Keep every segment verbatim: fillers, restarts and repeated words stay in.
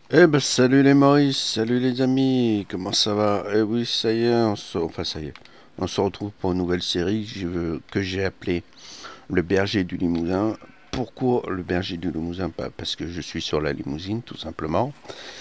Eh ben salut les Maurice, salut les amis, comment ça va? Eh oui, ça y est, on se... enfin ça y est, on se retrouve pour une nouvelle série que j'ai que j'ai appelée Le Berger du Limousin. Pourquoi le Berger du Limousin? Pas parce que je suis sur la limousine, tout simplement.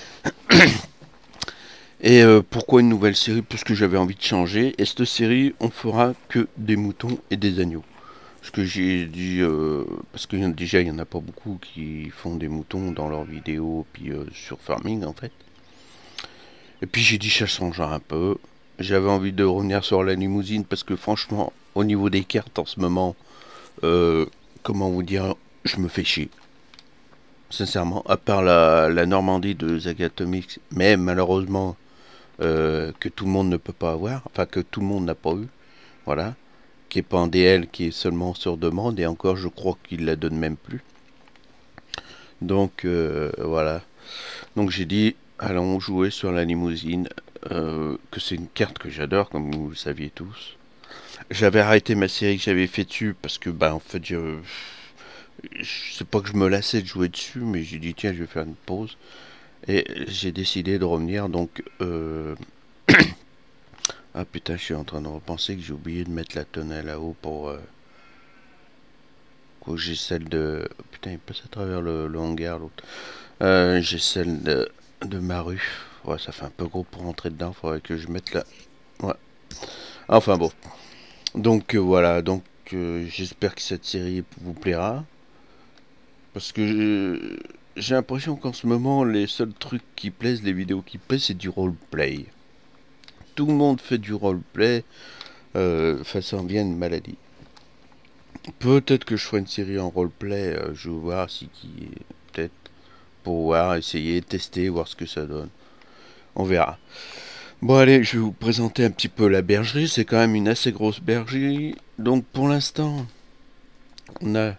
Et euh, pourquoi une nouvelle série? Parce que j'avais envie de changer. Et cette série, on fera que des moutons et des agneaux. Ce que j'ai dit, euh, parce que déjà il y en a pas beaucoup qui font des moutons dans leurs vidéos, puis euh, sur Farming en fait. Et puis j'ai dit ça change un peu. J'avais envie de revenir sur la limousine parce que franchement, au niveau des cartes en ce moment, euh, comment vous dire, je me fais chier. Sincèrement, à part la, la Normandie de Zagatomics, mais malheureusement euh, que tout le monde ne peut pas avoir, enfin que tout le monde n'a pas eu, voilà, qui est pas en D L, qui est seulement sur demande, et encore je crois qu'il la donne même plus. Donc euh, voilà. Donc j'ai dit, allons jouer sur la limousine, euh, que c'est une carte que j'adore, comme vous le saviez tous. J'avais arrêté ma série que j'avais fait dessus parce que, bah, en fait, je, je sais pas que je me lassais de jouer dessus, mais j'ai dit, tiens, je vais faire une pause. Et j'ai décidé de revenir, donc, euh... ah putain, je suis en train de repenser que j'ai oublié de mettre la tonnelle là-haut pour euh, que j'ai celle de... Oh, putain, il passe à travers le, le hangar, l'autre. Euh, j'ai celle de, de ma rue. Ouais, ça fait un peu gros pour rentrer dedans, faudrait que je mette là. Ouais. Enfin bon. Donc euh, voilà, donc euh, j'espère que cette série vous plaira. Parce que euh, j'ai l'impression qu'en ce moment, les seuls trucs qui plaisent, les vidéos qui plaisent, c'est du roleplay. Tout le monde fait du roleplay, euh, enfin ça en vient une maladie. Peut-être que je ferai une série en roleplay, euh, je vais voir si qui peut-être pour voir, essayer, tester, voir ce que ça donne. On verra. Bon allez, je vais vous présenter un petit peu la bergerie, c'est quand même une assez grosse bergerie. Donc pour l'instant, on a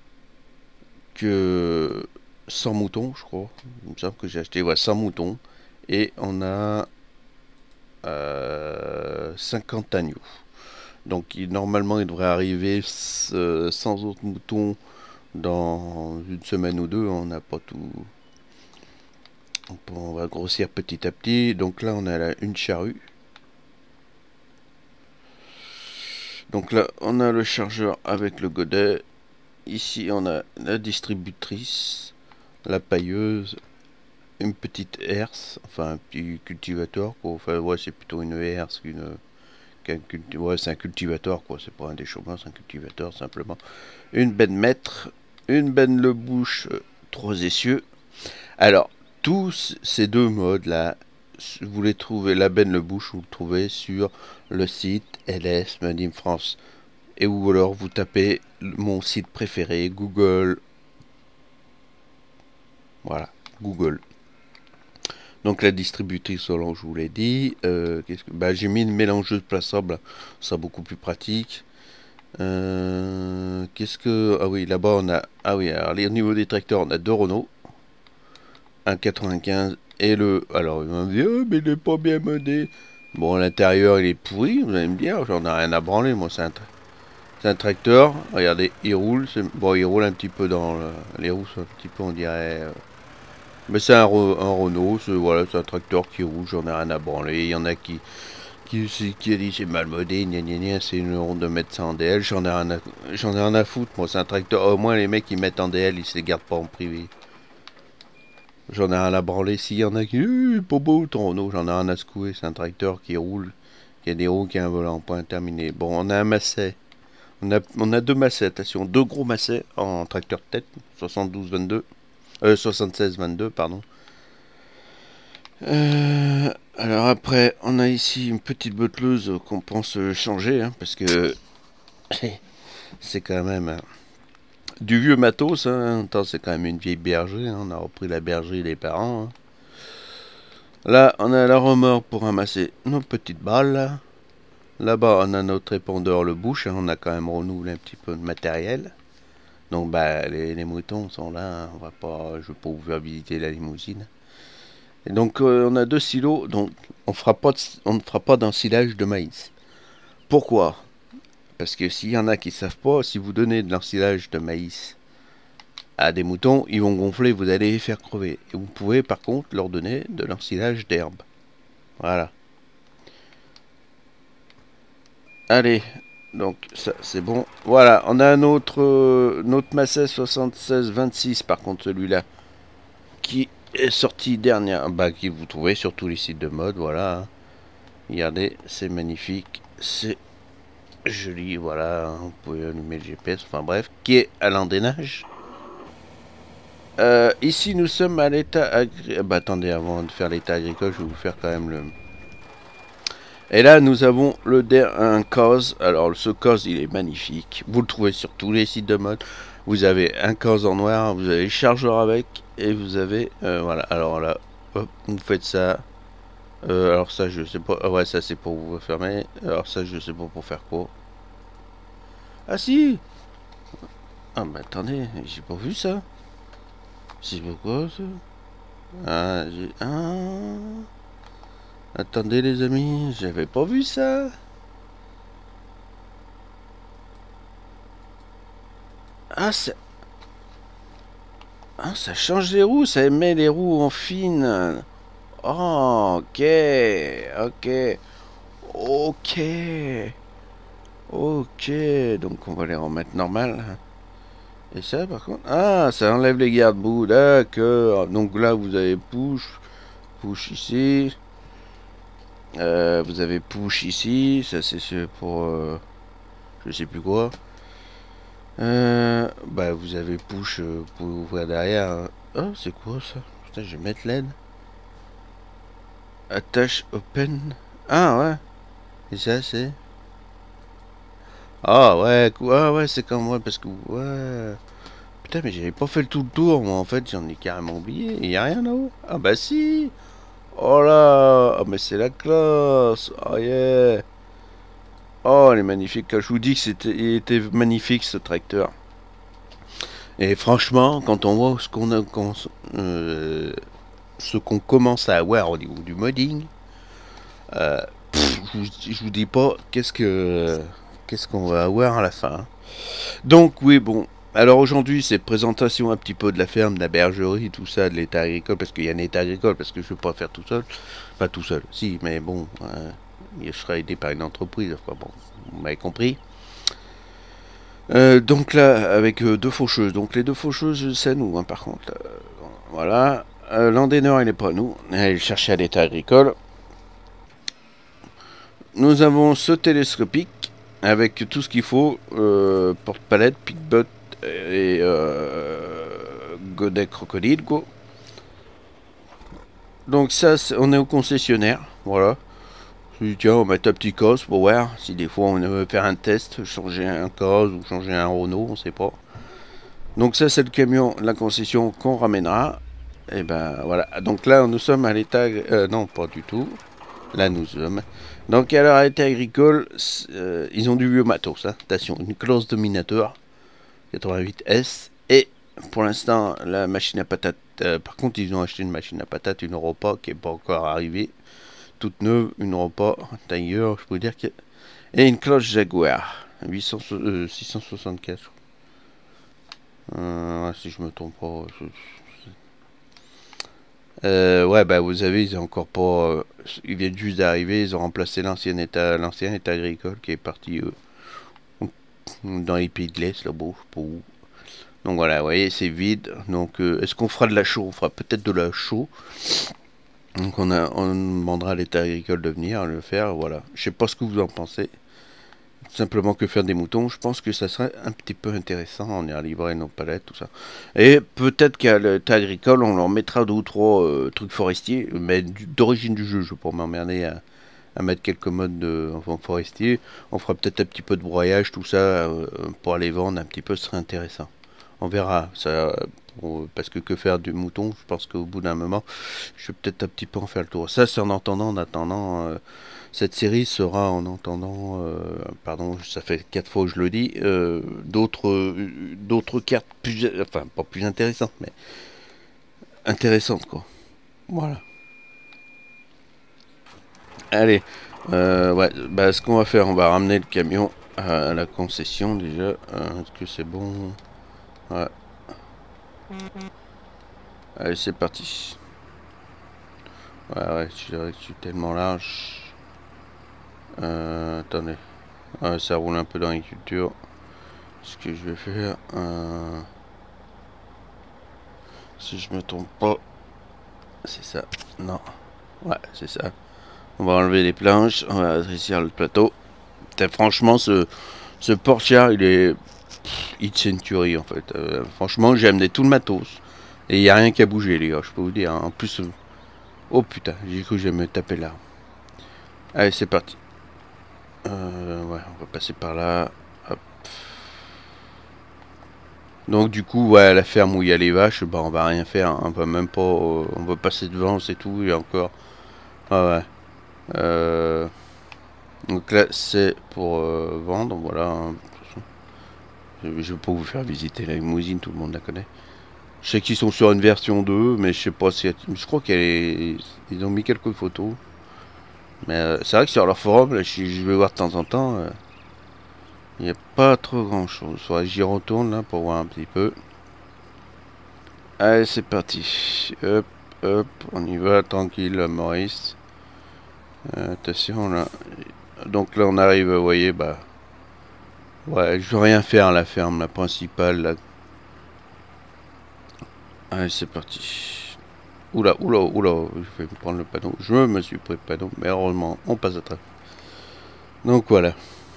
que cent moutons, je crois. Il me semble que j'ai acheté ouais, cent moutons. Et on a euh, cinquante agneaux. Donc il, normalement, il devrait arriver euh, cent autres moutons dans une semaine ou deux. On n'a pas tout. On va grossir petit à petit. Donc là, on a là, une charrue. Donc là, on a le chargeur avec le godet. Ici, on a la distributrice, la pailleuse, une petite herse, enfin un petit cultivateur, quoi. Enfin, ouais, c'est plutôt une herse qu'une. qu'un culti- Ouais, c'est un cultivateur, quoi. C'est pas un déchauffement, c'est un cultivateur, simplement. Une benne maître, une benne le bouche, euh, trois essieux. Alors, tous ces deux modes-là, vous les trouvez, la benne le bouche, vous le trouvez sur le site L S Made in France. Et ou alors vous tapez mon site préféré, Google. Voilà, Google. Donc la distributrice Solange, je vous l'ai dit. Euh, qu'est-ce que... bah, j'ai mis une mélangeuse plaçable, ça beaucoup plus pratique. Euh, qu'est-ce que... Ah oui, là-bas on a... Ah oui, alors au niveau des tracteurs, on a deux Renault. Un quatre-vingt-quinze et le... Alors il m'a dit, oh, mais il est pas bien modé. Bon, l'intérieur il est pourri, vous allez me dire, j'en ai rien à branler, moi c'est un, tra- c'est un tracteur. Regardez, il roule. Bon, il roule un petit peu dans le... les roues, sont un petit peu on dirait... euh, mais c'est un, un Renault, c'est voilà, c'est un tracteur qui roule, j'en ai rien à branler. Il y en a qui, qui, qui a dit c'est mal modé, gna gna gna, c'est une honte de mettre ça en D L, j'en ai rien à, j'en ai rien à foutre, moi c'est un tracteur, au moins les mecs ils mettent en D L, ils se les gardent pas en privé. J'en ai rien à branler, s'il y en a qui, eh, pas beau ton Renault, j'en ai rien à secouer, c'est un tracteur qui roule, qui a des roues, qui a un volant, point terminé. Bon, on a un Massey, on a, on a deux Massey, attention, deux gros Massey en tracteur de tête, soixante-douze vingt-deux, euh, soixante-seize vingt-deux, pardon. Euh, alors après, on a ici une petite botteleuse qu'on pense changer, hein, parce que c'est quand même hein, du vieux matos. Hein. C'est quand même une vieille bergerie. Hein. On a repris la bergerie des parents. Hein. Là, on a la remorque pour ramasser nos petites balles. Là. Là-bas, on a notre répondeur, le bouche. Hein. On a quand même renouvelé un petit peu de matériel. Donc, bah, les, les moutons sont là. Hein. On va pas, je vais pas vous faire visiter la limousine. Et donc, euh, on a deux silos. Donc, on fera pas de, on ne fera pas d'ensilage de maïs. Pourquoi? Parce que s'il y en a qui ne savent pas, si vous donnez de l'ensilage de maïs à des moutons, ils vont gonfler, vous allez les faire crever. Et vous pouvez par contre leur donner de l'ensilage d'herbe. Voilà. Allez, donc ça c'est bon. Voilà, on a un autre, euh, notre Massey soixante-seize vingt-six par contre celui-là, qui est sorti dernière, bah qui vous trouvez sur tous les sites de mode, voilà. Regardez, c'est magnifique, c'est joli, voilà, vous pouvez allumer le G P S, enfin bref, qui est à l'endénage. Euh, ici nous sommes à l'état agricole. Bah attendez, avant de faire l'état agricole, je vais vous faire quand même le... Et là nous avons le un cause. Alors ce cause il est magnifique. Vous le trouvez sur tous les sites de mode. Vous avez un cause en noir, vous avez le chargeur avec et vous avez euh, voilà. Alors là, hop, vous faites ça. Euh, alors ça je sais pas. Ah ouais, ça c'est pour vous fermer. Alors ça je sais pas pour faire quoi. Ah si. Ah bah attendez, j'ai pas vu ça. C'est pourquoi ça? Ah j'ai ah. Attendez les amis, j'avais pas vu ça. Ah ça, ah, ça change les roues, ça met les roues en fine. Oh, ok, ok, ok, ok. Donc on va les remettre normal. Et ça par contre, ah, ça enlève les garde-boue, d'accord. Donc là vous avez push, push ici. Euh, vous avez push ici, ça c'est pour, euh, je sais plus quoi. Euh, bah vous avez push euh, pour ouvrir derrière. Oh c'est quoi ça? Putain je vais mettre l'aide. Attache open. Ah ouais. Et ça c'est. Ah ouais quoi. Ah ouais c'est comme moi parce que ouais. Putain mais j'avais pas fait le tout le tour moi en fait j'en ai carrément oublié. Il y a rien là-haut. Ah bah si. Oh là. Ah mais c'est la classe. Oh yeah. Oh il est magnifique. Quand je vous dis que c'était, il était magnifique ce tracteur. Et franchement, quand on voit ce qu'on a, qu'on, euh, ce qu'on commence à avoir au niveau du modding, euh, pff, je, vous, je vous dis pas qu'est-ce que qu'est-ce qu'on va avoir à la fin. Donc oui, bon. Alors aujourd'hui, c'est présentation un petit peu de la ferme, de la bergerie, tout ça, de l'état agricole, parce qu'il y a un état agricole, parce que je ne peux pas faire tout seul. Pas tout seul, si, mais bon, euh, je serai aidé par une entreprise, enfin bon, vous m'avez compris. Euh, donc là, avec euh, deux faucheuses. Donc les deux faucheuses, c'est nous, hein, par contre. Euh, voilà. Euh, L'endéneur, il n'est pas nous. Elle cherchait à l'état agricole. Nous avons ce télescopique avec tout ce qu'il faut. Euh, porte-palette, pick-bot et euh, godet crocodile, quoi. Donc ça, est, on est au concessionnaire. Voilà. Je dis, tiens, on va mettre un petit cos pour voir si des fois on veut faire un test, changer un cos ou changer un Renault, on sait pas. Donc ça c'est le camion, la concession qu'on ramènera. Et ben voilà. Donc là nous sommes à l'état, euh, non pas du tout. Là nous sommes. Donc alors à l'état agricole, euh, ils ont du vieux matos. Hein. Attention, une Claas Dominator quatre-vingt-huit S et pour l'instant la machine à patates. Euh, par contre ils ont acheté une machine à patates, une Europa qui est pas encore arrivée, toute neuve, une Europa. D'ailleurs je peux dire que et une Claas Jaguar huit cents, euh, six cent soixante-quatre. Euh, si je me trompe pas. Je... Euh, ouais, bah vous savez, ils ont encore pas. Euh, ils viennent juste d'arriver, ils ont remplacé l'ancien état, l'ancien état agricole qui est parti euh, dans les pays de l'Est, là-bas, je sais pas où. Donc voilà, vous voyez, c'est vide. Donc, euh, est-ce qu'on fera de la chaux? On fera peut-être de la chaux. Donc on, a, on demandera à l'état agricole de venir le faire, voilà. Je sais pas ce que vous en pensez. Simplement que faire des moutons, je pense que ça serait un petit peu intéressant. On ira livrer nos palettes, tout ça. Et peut-être qu'à l'état agricole, on leur mettra deux ou trois euh, trucs forestiers, mais d'origine du jeu. Je vais pas m'emmerder à, à mettre quelques modes de enfin, forestiers. On fera peut-être un petit peu de broyage, tout ça, euh, pour aller vendre un petit peu, ce serait intéressant. On verra. Ça, pour, parce que que faire du mouton, je pense qu'au bout d'un moment, je vais peut-être un petit peu en faire le tour. Ça, c'est en entendant, en attendant. Euh, Cette série sera en entendant, euh, pardon, ça fait quatre fois que je le dis, euh, d'autres, euh, d'autres cartes plus, enfin pas plus intéressantes, mais intéressantes quoi. Voilà. Allez, euh, ouais, bah ce qu'on va faire, on va ramener le camion à la concession déjà. Euh, Est-ce que c'est bon? Ouais. Allez, c'est parti. Ouais, ouais, je dirais que je suis tellement large. Euh, attendez. Ouais, ça roule un peu dans l'agriculture. Ce que je vais faire... Euh, si je me trompe pas... C'est ça. Non. Ouais, c'est ça. On va enlever les planches. On va adresser le plateau. Putain, franchement, ce, ce Porsche, il est... It's une tuerie, en fait. Euh, franchement, j'ai amené tout le matos. Et il n'y a rien qu'à bouger, les gars, je peux vous dire. En plus... Euh, oh putain, j'ai cru que j'allais me taper là. Allez, c'est parti. Euh, ouais, on va passer par là. Hop. Donc du coup, ouais, la ferme où il y a les vaches, bah on va rien faire, hein. On va même pas, euh, on va passer devant, c'est tout. Et encore, ah ouais. Euh, donc là, c'est pour euh, vendre, voilà, hein. Je, je vais pas vous faire visiter la limousine, tout le monde la connaît. Je sais qu'ils sont sur une version deux, mais je sais pas si, je crois qu'ils ont mis quelques photos. Mais euh, c'est vrai que sur leur forum, là, je, je vais voir de temps en temps. Euh, Il n'y a pas trop grand chose. Soit j'y retourne là pour voir un petit peu. Allez, c'est parti. Hop, hop, on y va tranquille, Maurice. Euh, attention là. Donc là, on arrive, vous voyez, bah. Ouais, je veux rien faire à la ferme, la principale là. Allez, c'est parti. Oula, oula, oula, je vais me prendre le panneau. Je me suis pris le panneau, mais heureusement, on passe à travers. Donc voilà.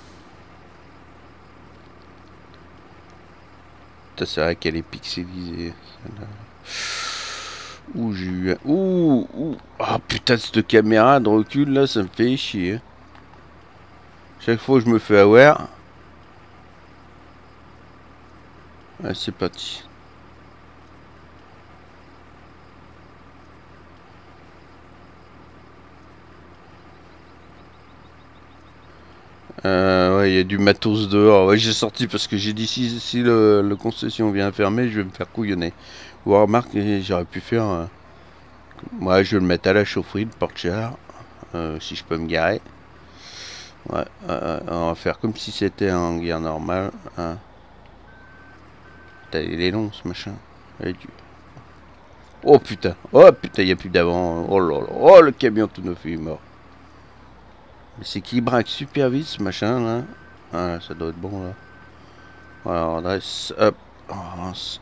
C'est vrai qu'elle est pixelisée. Ouh, j'ai eu un... Ouh, ouh. Ah putain, cette caméra de recul là, ça me fait chier. Chaque fois que je me fais avoir. Allez, c'est parti. Euh, ouais, il y a du matos dehors. Ouais, j'ai sorti parce que j'ai dit si, si le, le concession vient fermer, je vais me faire couillonner. Ou remarque, j'aurais pu faire... Euh... Ouais, je vais le mettre à la chaufferie, le porte-char. Euh, si je peux me garer. Ouais, euh, on va faire comme si c'était en guerre normale. Hein. Putain, il est long ce machin. Du... Oh putain, oh putain, il n'y a plus d'avant. Oh là là, oh le camion tout neuf est mort. Mais c'est qui braque super vite ce machin là. Ah, ça doit être bon là. Voilà, on adresse, hop, on avance.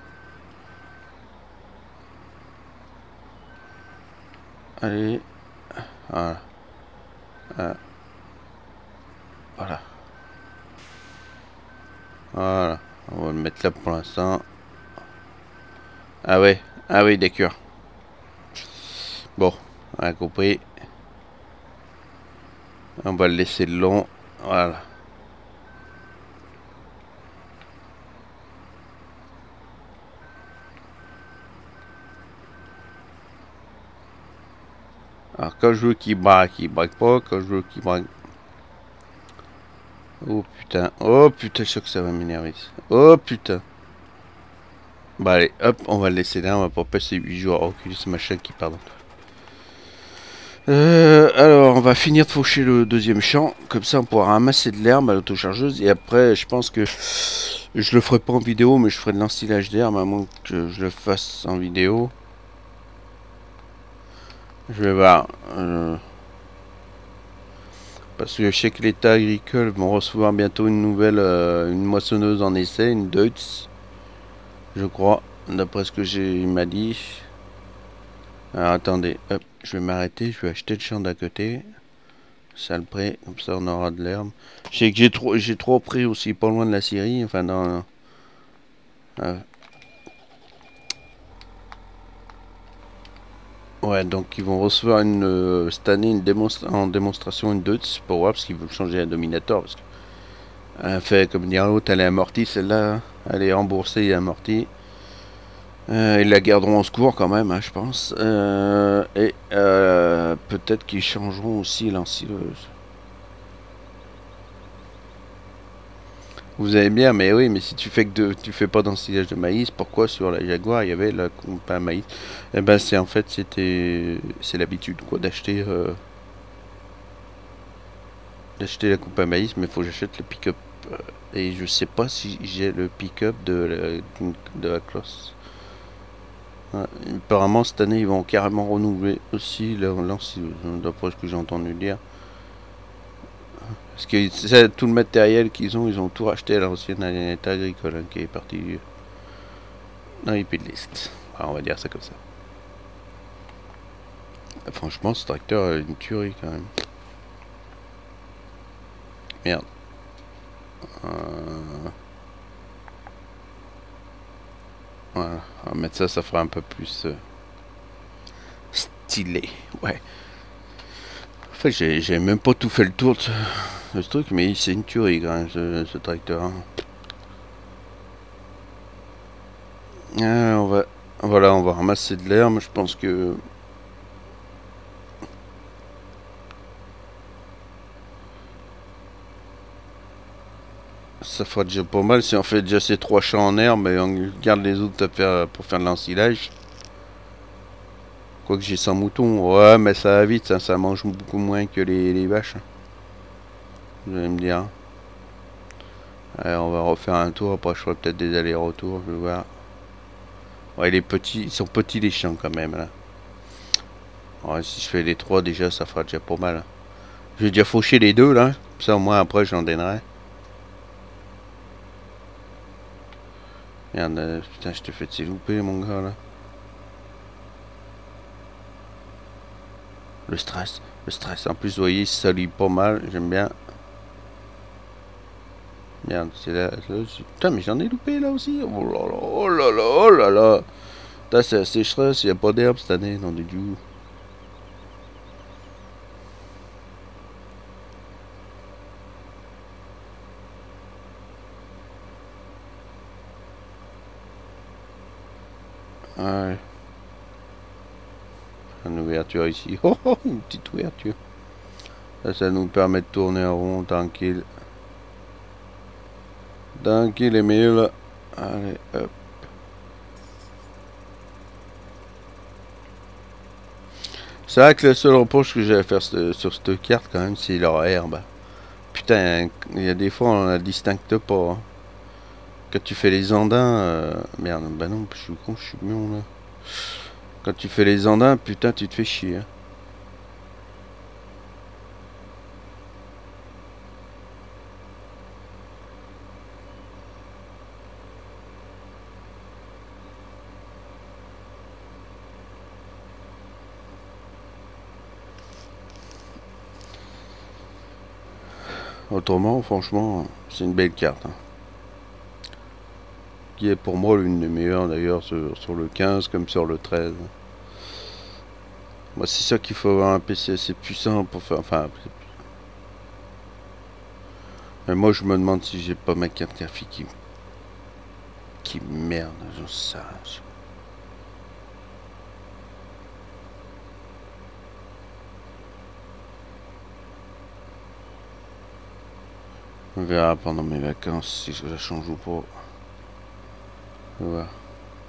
Allez, voilà. Ah. Voilà. Voilà. On va le mettre là pour l'instant. Ah ouais, ah oui, d'accord. Bon, on a compris. On va le laisser le long. Voilà. Alors quand je veux qu'il braque, il braque pas. Quand je veux qu'il braque... Oh putain, oh putain, je sais que ça va m'énerver. Oh putain. Bah allez, hop, on va le laisser là. On va pas passer huit jours à reculer ce machin qui part dans tout. Euh, alors, on va finir de faucher le deuxième champ. Comme ça, on pourra ramasser de l'herbe à l'autochargeuse. Et après, je pense que je le ferai pas en vidéo, mais je ferai de l'ensilage d'herbe, à moins que je le fasse en vidéo. Je vais voir. Euh, parce que je sais que l'État agricole vont recevoir bientôt une nouvelle, euh, une moissonneuse en essai, une Deutz. Je crois, d'après ce que j'ai m'a dit. Alors attendez, hop, je vais m'arrêter, je vais acheter le champ d'à côté. Ça le prêt, comme ça on aura de l'herbe. Je sais que j'ai trop, j'ai trop pris aussi pas loin de la Syrie, enfin dans... Euh, ouais, donc ils vont recevoir une, euh, cette année une démonstra en démonstration une Deutz pour voir, parce qu'ils veulent changer un Dominator. Parce que, elle fait, comme dire l'autre, elle est amortie, celle-là, elle est remboursée et amortie. Euh, ils la garderont en secours quand même, hein, je pense. Euh, et euh, peut-être qu'ils changeront aussi l'ensileuse. Vous allez bien, mais oui, mais si tu fais que de, tu fais pas d'ensilage de maïs, pourquoi sur la Jaguar il y avait la coupe à maïs? Eh ben c'est en fait c'était c'est l'habitude quoi d'acheter euh, d'acheter la coupe à maïs, mais faut que j'achète le pick-up Et je sais pas si j'ai le pick-up de la, de la classe. Ouais, apparemment cette année ils vont carrément renouveler aussi l'ancien, d'après ce que j'ai entendu dire. Parce que c'est tout le matériel qu'ils ont, ils ont tout racheté à l'ancienne état agricole hein, qui est parti dans les pays de l'Est. On va dire ça comme ça. Franchement, ce tracteur est une tuerie quand même. Merde. Euh... Voilà, on va mettre ça, ça fera un peu plus euh, stylé. Ouais. En fait, j'ai même pas tout fait le tour de ce, de ce truc, mais c'est une tuerie quand même, ce, ce tracteur. Hein. Ah, on va, voilà, on va ramasser de l'herbe. Je pense que ça fera déjà pas mal si on fait déjà ces trois champs en herbe et on garde les autres à faire, pour faire de l'ensilage. Quoique j'ai cent moutons, ouais, mais ça va vite, ça, ça mange beaucoup moins que les, les vaches. Vous allez me dire. Allez, on va refaire un tour, après je ferai peut-être des allers-retours, je vais voir. Ouais, les petits, ils sont petits les champs quand même là. Ouais, si je fais les trois déjà, ça fera déjà pas mal. J'ai déjà fauché les deux là, ça au moins après j'en donnerai. Merde, euh, putain, je te fais de louper mon gars là. Le stress, le stress. En plus, vous voyez, ça lit pas mal, j'aime bien. Merde, c'est là, là. Putain, mais j'en ai loupé là aussi. Oh là là, oh là là, oh là là. Putain, c'est la sécheresse, il n'y a pas d'herbe cette année, non, du tout. Ouais. Une ouverture ici. Oh, oh, une petite ouverture. Ça, ça nous permet de tourner en rond, tranquille. Tranquille, les mille. Allez, hop. C'est vrai que le seul reproche que j'ai à faire sur cette carte, quand même, c'est leur herbe. Putain, il y a des fois, on la distingue pas. Hein. Quand tu fais les andins... Euh... Merde, bah non, je suis con, je suis mion, là. Quand tu fais les andins, putain, tu te fais chier. Hein. Autrement, franchement, c'est une belle carte. Hein. Qui est pour moi l'une des meilleures d'ailleurs sur, sur le quinze comme sur le treize. Moi, c'est ça qu'il faut avoir un P C assez puissant pour faire. Enfin, mais moi je me demande si j'ai pas ma carte graphique qui, qui merde, j'en sais. On verra pendant mes vacances si ça change ou pas. Voilà.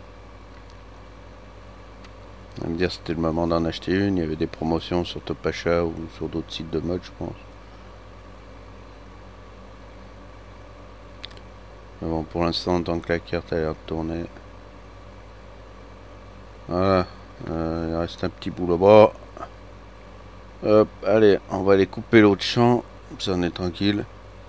On va me dire c'était le moment d'en acheter une. Il y avait des promotions sur Top Achat ou sur d'autres sites de mode, je pense. Mais bon, pour l'instant, tant que la carte a l'air de tourner. Voilà. Euh, il reste un petit bout là-bas. Hop, allez, on va aller couper l'autre champ. Ça, on est tranquille.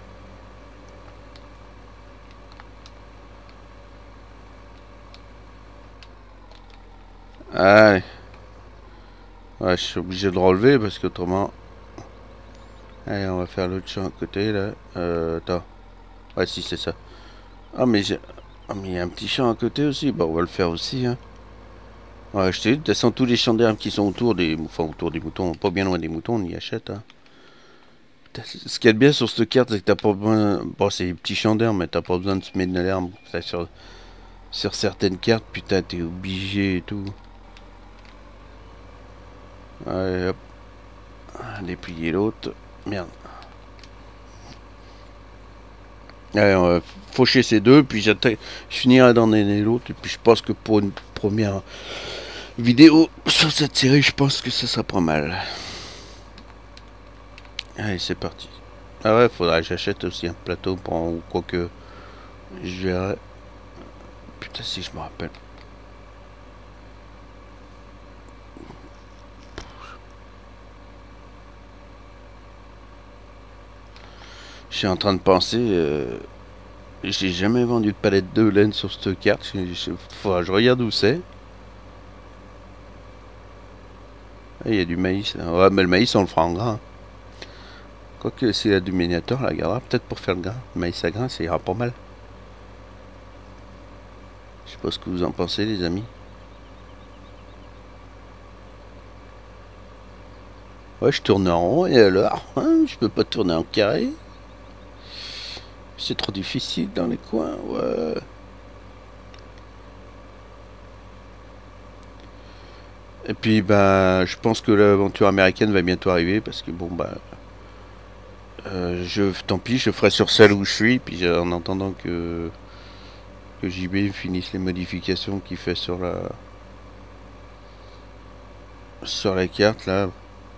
Allez. Ouais, je suis obligé de relever parce qu'autrement... Allez, on va faire l'autre champ à côté, là. Euh, attends. Ouais, si, c'est ça. Ah, mais j'ai... Ah, mais il y a un petit champ à côté aussi. Bah, on va le faire aussi, hein. Ouais, je t'ai dit, de toute façon, tous les champs d'herbe qui sont autour des... Enfin, autour des moutons, pas bien loin des moutons, on y achète, hein. Ce qui est bien sur cette carte, c'est que t'as pas besoin... Bon, c'est des petits champs d'herbe, mais t'as pas besoin de semer de l'herbe. Sur... sur certaines cartes, putain, t'es obligé et tout. Allez, hop. Déplier l'autre. Merde. Allez, on va faucher ces deux, puis je finirai d'en donner l'autre. Et puis je pense que pour une première vidéo sur cette série, je pense que ça sera pas mal. Allez, c'est parti. Ah ouais, faudrait que j'achète aussi un plateau pour ou quoi que je verrai. Putain, si je me rappelle. Je suis en train de penser. Euh, j'ai jamais vendu de palette de laine sur cette carte. Je, je, faudra que je regarde où c'est. Ah, il y a du maïs là. Ouais, mais le maïs, on le fera en grain. Quoique, s'il y a du miniature, la gardera peut-être pour faire le grain. Le maïs à grain, ça ira pas mal. Je sais pas ce que vous en pensez, les amis. Ouais, je tourne en rond et alors hein, je peux pas tourner en carré. C'est trop difficile dans les coins, ouais. Et puis, bah, je pense que l'aventure américaine va bientôt arriver parce que bon, bah, euh, je, tant pis, je ferai sur celle où je suis. Puis en attendant que, que J B finisse les modifications qu'il fait sur la sur la carte là,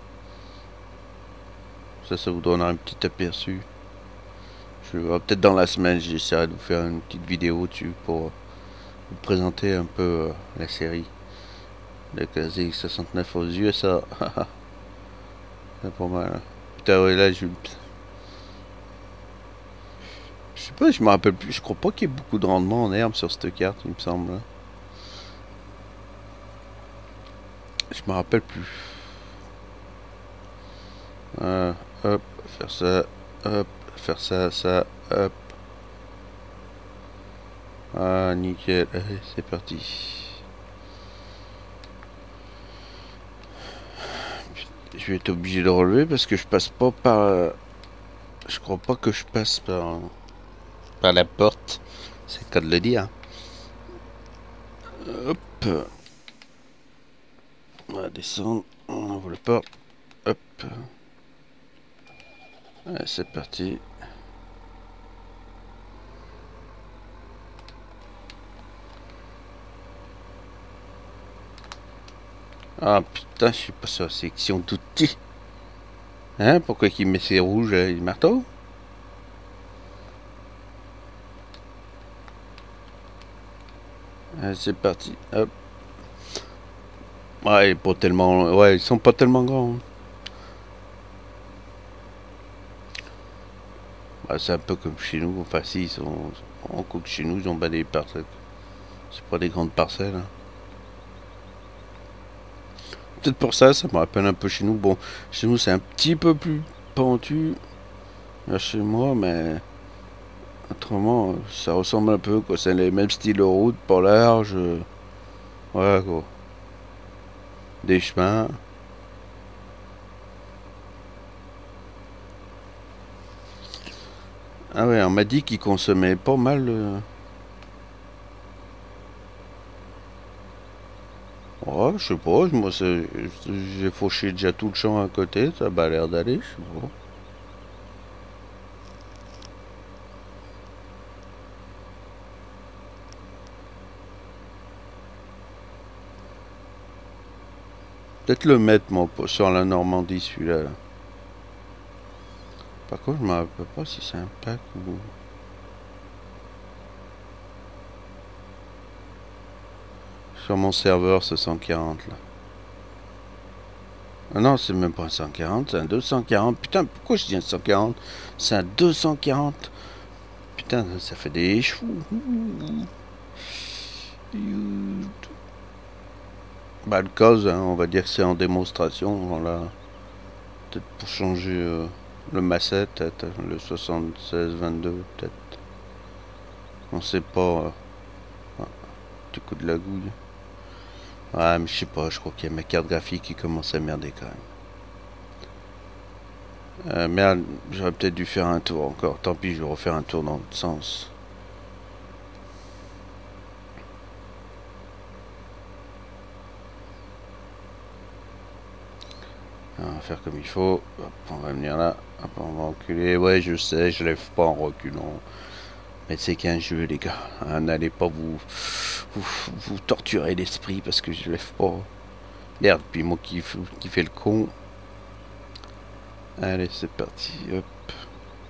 ça, ça vous donnera un petit aperçu. Je vais peut-être dans la semaine, j'essaierai de vous faire une petite vidéo dessus pour vous présenter un peu euh, la série de la Z X soixante-neuf aux U S A. C'est pas mal. Hein. Putain, ouais, là, je. Je sais pas, je me rappelle plus. Je crois pas qu'il y ait beaucoup de rendement en herbe sur cette carte, il me semble. Hein. Je me rappelle plus. Euh, hop, faire ça, hop, faire ça, ça, hop. Ah, nickel. Allez, c'est parti. Je vais être obligé de relever parce que je passe pas par. Je crois pas que je passe par. Par la porte. C'est le cas de le dire. Hop. On va descendre. On ouvre la porte. Hop. Allez, c'est parti. Ah putain, je suis pas sur la section d'outils. Hein, pourquoi il met ses rouges et le marteau? Allez, c'est parti. Hop. Ouais, il est pas tellement. Ouais, ils sont pas tellement grands. Bah, c'est un peu comme chez nous. Enfin, si, ils sont. En coupe chez nous, ils ont pas des parcelles. C'est pas des grandes parcelles. Hein. Peut-être pour ça, ça me rappelle un peu chez nous. Bon, chez nous, c'est un petit peu plus pentu. Là, chez moi, mais. Autrement, ça ressemble un peu, quoi. C'est les mêmes styles de route, pas large. Ouais, quoi. Des chemins. Ah ouais, on m'a dit qu'ils consommaient pas mal. Euh... Ouais, je sais pas, moi c'est- j'ai fauché déjà tout le champ à côté, ça a pas l'air d'aller, je sais pas. Peut-être le mettre, moi, sur la Normandie, celui-là. Là. Par contre, je me rappelle pas si c'est un pack ou. Sur mon serveur, c'est cent quarante là. Ah non, c'est même pas un cent quarante, c'est un deux cent quarante. Putain, pourquoi je dis un cent quarante? C'est un deux cent quarante. Putain, ça fait des choux. Bah, le cause, hein, on va dire que c'est en démonstration. Voilà. Peut-être pour changer euh, le masset, peut-être le soixante-seize vingt-deux, peut-être. On sait pas. Euh, ouais, du coup de la gouille. Ouais, mais je sais pas, je crois qu'il y a ma carte graphique qui commence à merder quand même. Euh, merde, j'aurais peut-être dû faire un tour encore. Tant pis, je vais refaire un tour dans l'autre sens. On va faire comme il faut. Hop, on va venir là. Hop, on va reculer. Ouais, je sais, je lève pas en reculant. Mais c'est qu'un jeu, les gars. Hein, n'allez pas vous, vous, vous torturer l'esprit parce que je lève pas. Merde, puis moi qui, qui fais le con. Allez, c'est parti. Hop.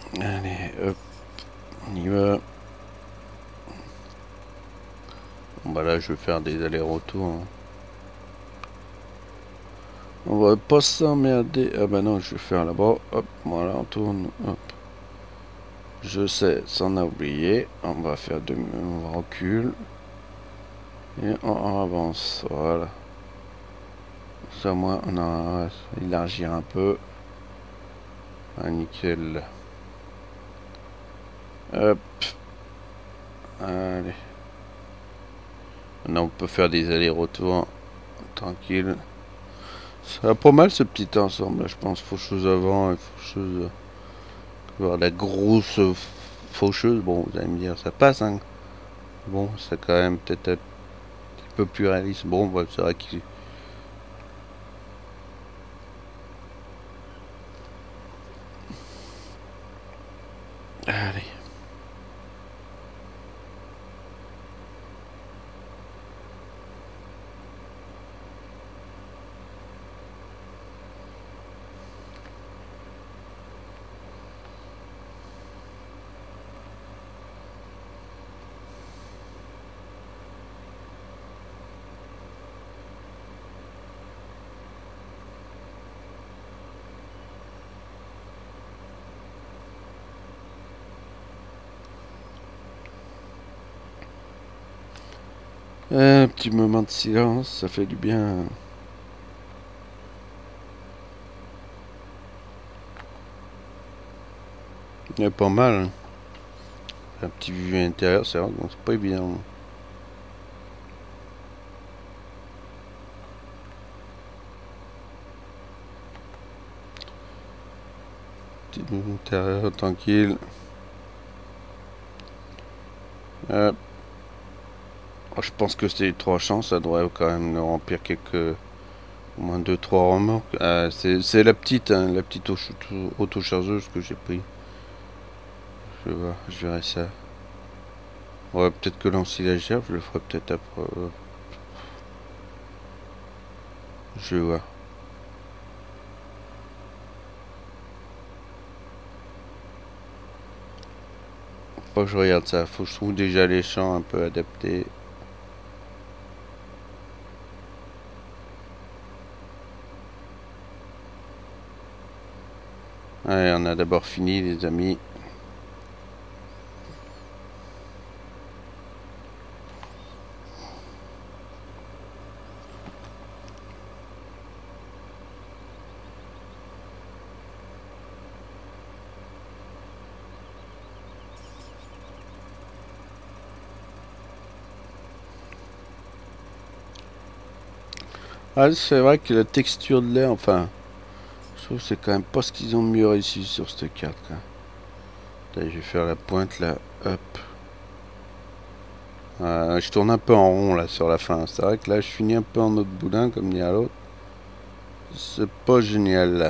Allez, hop, on y va. Bon bah là je vais faire des allers-retours. Hein. On va pas s'emmerder. Ah bah non, je vais faire là-bas. Hop, voilà, on tourne. Hop. Je sais, ça on a oublié. On va faire de... On recule. Et on avance. Voilà. Ça, moi, on a élargir un peu. Ah, nickel. Hop. Allez. Maintenant, on peut faire des allers-retours. Tranquille. Ça va pas mal ce petit ensemble, là, je pense. Faucheuse avant et faucheuse. Voir la grosse faucheuse. Bon, vous allez me dire, ça passe, hein. Bon, c'est quand même peut-être un petit peu plus réaliste. Bon, ouais, c'est vrai qu'il. Allez. Un petit moment de silence, ça fait du bien. Il y a pas mal. Hein. Un petit vue intérieur, c'est vrai, donc c'est pas évident. Petit vue intérieur, tranquille. Euh, je pense que c'est trois chances, ça devrait quand même remplir quelques. Au moins deux trois remorques. Euh, c'est la petite, hein, la petite auto-chargeuse que j'ai pris. Je vais voir, je verrai ça. Ouais, peut-être que l'ensilagère, je le ferai peut-être après. Je vais voir. Faut que je regarde ça. Faut que je trouve déjà les champs un peu adaptés. Allez, on a d'abord fini, les amis. Ah, c'est vrai que la texture de l'air, enfin, je trouve que c'est quand même pas ce qu'ils ont mieux réussi sur cette carte. Là. Allez, je vais faire la pointe là, hop. Euh, je tourne un peu en rond là sur la fin. C'est vrai que là, je finis un peu en autre boudin, comme dit à l'autre. C'est pas génial là.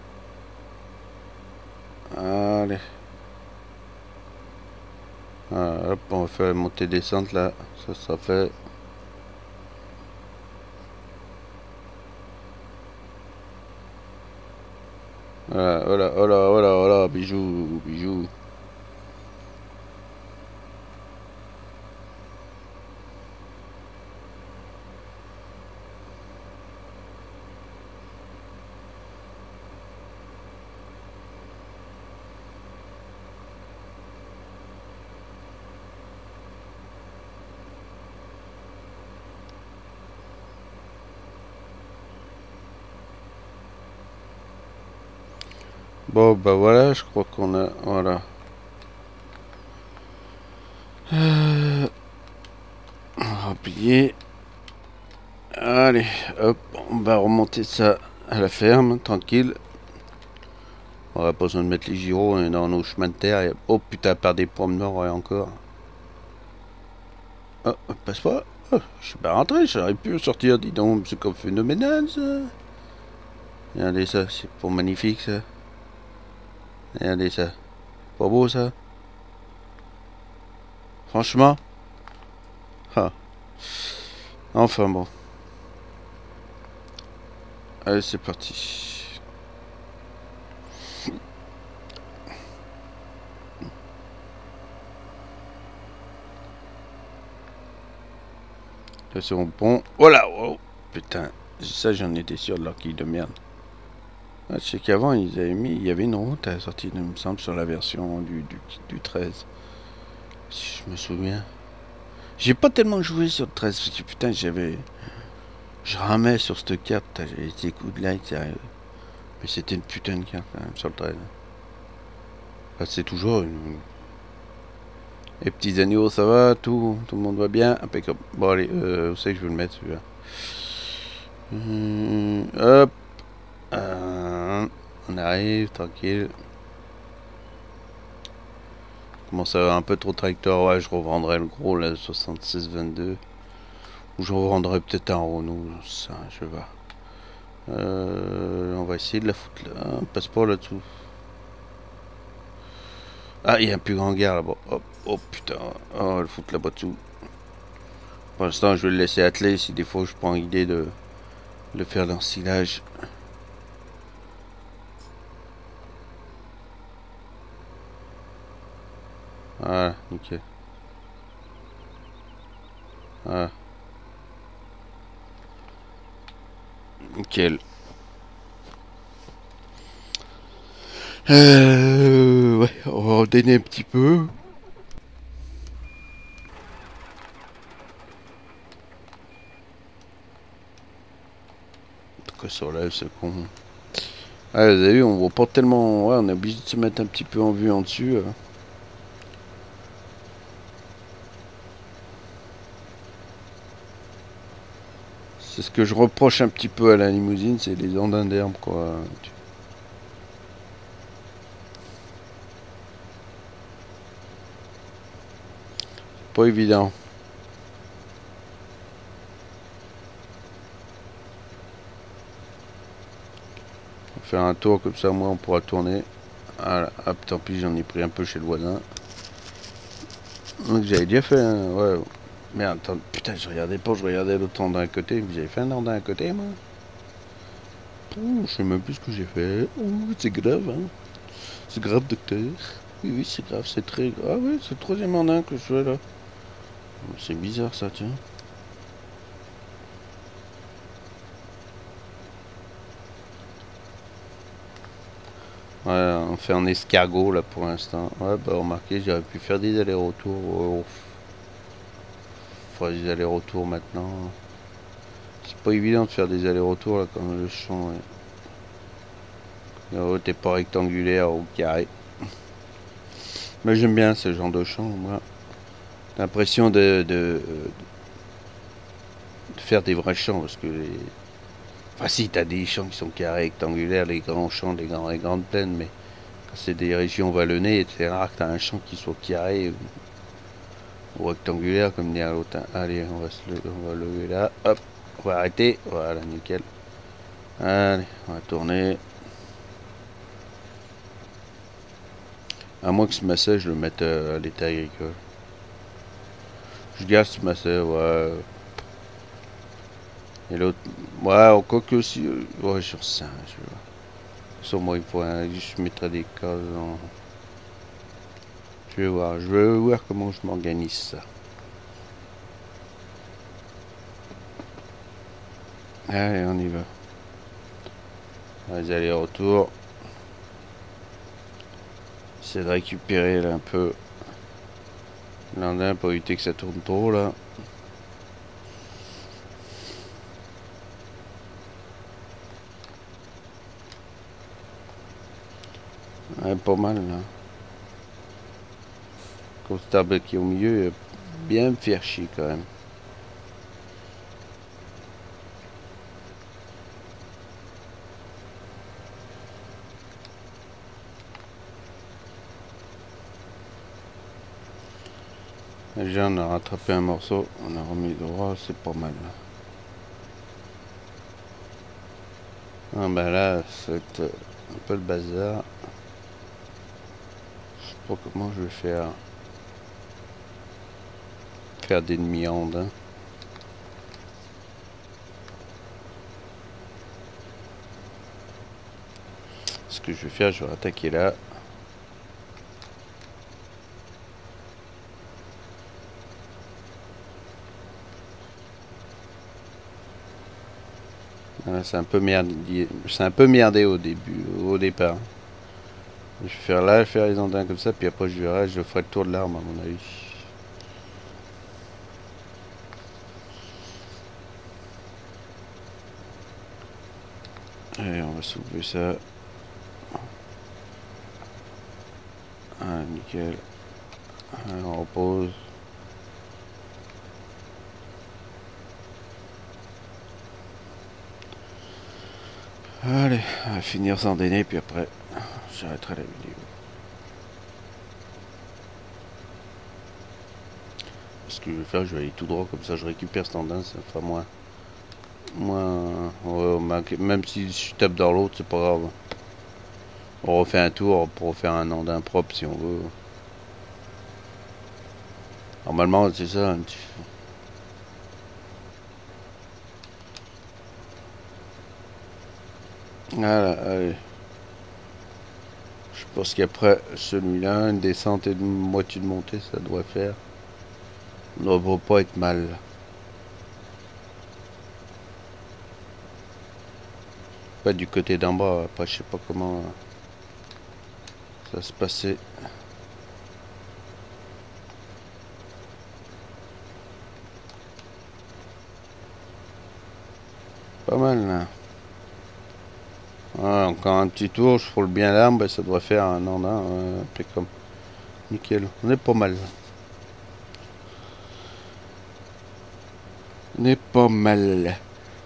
Allez. Ah, hop, on va faire la montée descente là. Ça sera fait. Voilà, voilà, voilà, voilà, voilà, bijou, bijou. Bon, bah voilà, je crois qu'on a. Voilà. Euh, Remplir. Allez, hop, on va remonter ça à la ferme, tranquille. On aura pas besoin de mettre les gyros dans nos chemins de terre. Et... Oh putain, par des promeneurs et encore. Oh, passe pas. Oh, je suis pas rentré, j'aurais pu sortir, dis donc, c'est comme phénoménal ça. Regardez ça, c'est pas magnifique ça. Regardez ça. Pas beau ça. Franchement. Ah. Enfin bon. Allez, c'est parti. Ça c'est mon pont. Voilà. Oh, putain. Ça j'en étais sûr de leur quille de merde. Ah, je sais qu'avant ils avaient mis. Il y avait une route à la sortie, il me semble, sur la version du, du, du treize. Si je me souviens. J'ai pas tellement joué sur le treize. Parce que putain j'avais. Je ramais sur cette carte. J'avais des coups de light, sérieux. Mais c'était une putain de carte quand même sur le treize. Enfin, c'est toujours une. Les petits agneaux, ça va, tout, tout le monde va bien, impeccable. Bon allez, euh, où c'est que je vais le mettre celui-là? Hum, hop, euh, on arrive, tranquille. Comment ça va un peu trop tracteur, ouais, je revendrai le gros, là, soixante-six vingt-deux. Ou je revendrai peut-être un Renault, ça, je vais voir. Euh, on va essayer de la foutre là, un passeport là-dessous. Ah, il y a un plus grand gare là-bas. Hop, oh putain, oh, on va le foutre là-bas dessous. Pour l'instant, je vais le laisser atteler si des fois je prends l'idée de le faire l'ensilage. Voilà, nickel. Voilà. Nickel. Euh, ouais, on va ordonner un petit peu. Pourquoi ça lève, c'est con. Ah, vous avez vu, on voit pas tellement. Ouais, on est obligé de se mettre un petit peu en vue en dessus. euh. C'est ce que je reproche un petit peu à la limousine, c'est les andins d'herbe, quoi. Pas évident. On va faire un tour comme ça, moi, on pourra tourner. Voilà, hop, tant pis, j'en ai pris un peu chez le voisin. Donc j'avais déjà fait un... Ouais. Merde, attends, putain, je regardais pas, je regardais l'autre andin à côté. Mais j'avais fait un andin à côté, moi. Ouh, je sais même plus ce que j'ai fait. Ouh, c'est grave, hein. C'est grave, docteur. Oui, oui, c'est grave, c'est très grave. Ah oui, c'est le troisième andin que je fais, là. C'est bizarre, ça, tiens. Ouais, on fait un escargot, là, pour l'instant. Ouais, bah, remarquez, j'aurais pu faire des allers-retours. Oh, faudrait des allers-retours, maintenant. C'est pas évident de faire des allers-retours, là, comme le champ, ouais. Oh, t'es pas rectangulaire ou carré. Mais j'aime bien ce genre de champ, moi. L'impression de, de, de faire des vrais champs, parce que les... Enfin si, t'as des champs qui sont carrés, rectangulaires, les grands champs, les, grands, les grandes plaines, mais quand c'est des régions vallonnées, c'est rare que t'as un champ qui soit carré ou, ou rectangulaire, comme dit l'autre. Allez, on va, se le, on va lever là, hop, on va arrêter, voilà, nickel. Allez, on va tourner. À moins que ce massage, je le mette à l'état agricole. Je garde ce massage, ouais. Et l'autre, ouais, quoi que aussi, ouais, sur ça, je vois. Sur moi, il faut un, je mettrai des cases en... Je vais voir, je vais voir comment je m'organise ça. Allez, on y va. Les allers-retours. J'essaie de récupérer là un peu l'andin pour éviter que ça tourne trop là. Ouais, pas mal là. Constable qui est au milieu, bien me faire chier quand même. Déjà on a rattrapé un morceau, on a remis droit, c'est pas mal là. Ah bah là, c'est un peu le bazar. Je sais pas comment je vais faire. Faire des demi-andins. Ce que je vais faire, je vais attaquer là. Voilà, c'est un peu merdé, c'est un peu merdé au début, au départ. Je vais faire là, je vais faire les andins comme ça, puis après je verrai, je ferai le tour de l'arme à mon avis. Allez, on va soulever ça. Ah, nickel. Allez, on repose. Allez, on va finir sans dîner, puis après, j'arrêterai la vidéo. Ce que je vais faire, je vais aller tout droit, comme ça je récupère cet andin, ça fera moins. moins ouais, même si je tape dans l'autre, c'est pas grave. On refait un tour pour refaire un andin propre si on veut. Normalement, c'est ça. Un petit... Voilà, allez. Je pense qu'après celui-là, une descente et une moitié de montée, ça doit faire. Ça ne devrait pas être mal. Pas du côté d'en bas, après je sais pas comment ça se passait. Pas mal là. Ouais, encore un petit tour, je frôle bien l'arme, ben, ça devrait faire un andin, euh, impeccable. Nickel, on est pas mal. On est pas mal.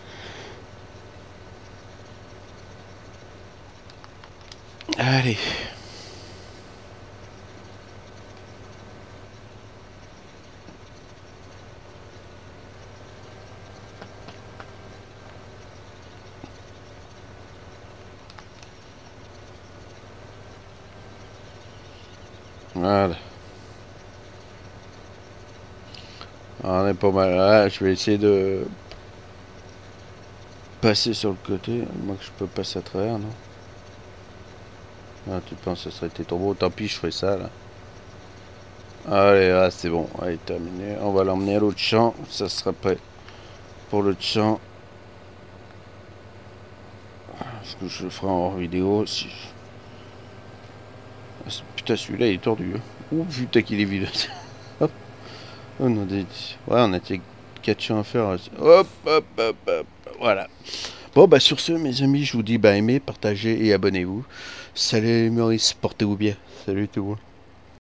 Allez. Voilà. On est pas mal là, je vais essayer de passer sur le côté. Moi que je peux passer à travers, non? Ah, tu penses que ça serait été trop beau? Tant pis, je ferai ça là. Allez, là, c'est bon. Allez, terminé. On va l'emmener à l'autre champ. Ça sera prêt pour l'autre champ. Ce que je ferai en vidéo. Si... Putain, celui-là il est tordu. Hein. Ouh, putain, qu'il est vide. Hop. On a des... Ouais, on a quatre champs à faire. Hop, hop, hop, hop. Voilà. Bon, bah, sur ce, mes amis, je vous dis, bah, aimez, partagez et abonnez-vous. Salut Maurice, portez-vous bien. Salut tout le monde.